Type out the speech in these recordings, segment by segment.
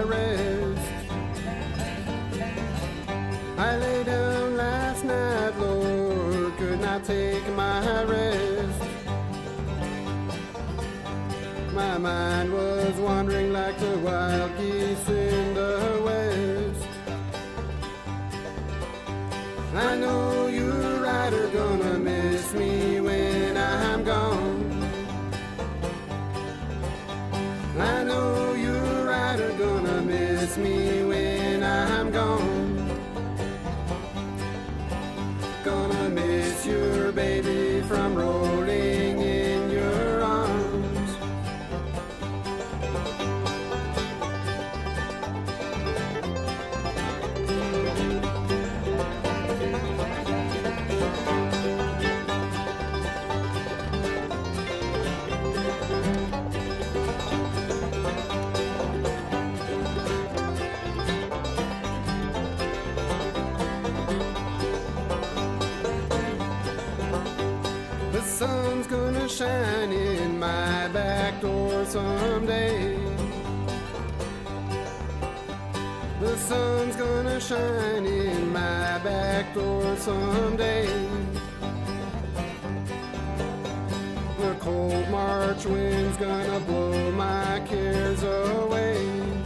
rest. I lay down last night, Lord, could not take my rest. My mind was wandering like the wild geese in the west. I know you right are gonna miss me when I'm gone. I know you right are gonna miss me when I'm gone. Gonna miss your baby from rolling in your arms. The sun's gonna shine in my back door someday. The sun's gonna shine in my back door someday. The cold March wind's gonna blow my cares away.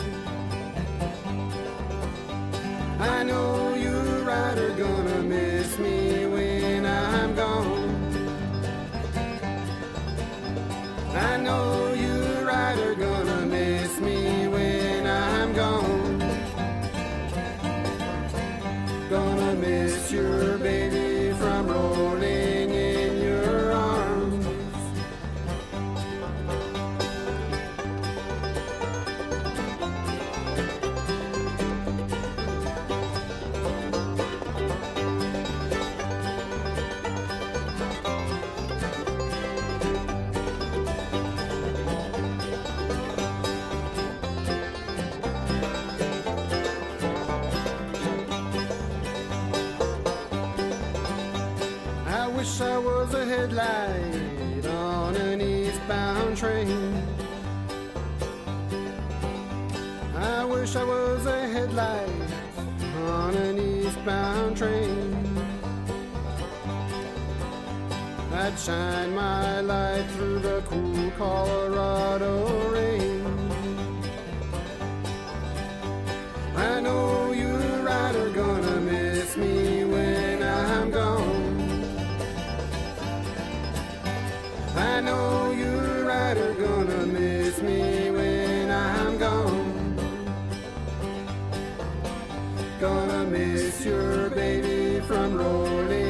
I know you right are gonna miss me when I'm gone. I know you right are gonna miss me when I'm gone. Gonna miss your baby from rolling in your arms. I wish I was a headlight on an eastbound train. I wish I was a headlight on an eastbound train. I'd shine my light through the cool Colorado rain. I know you right are gonna miss me when I'm gone. I know you right are gonna miss me when I'm gone. Gonna miss your baby from rolling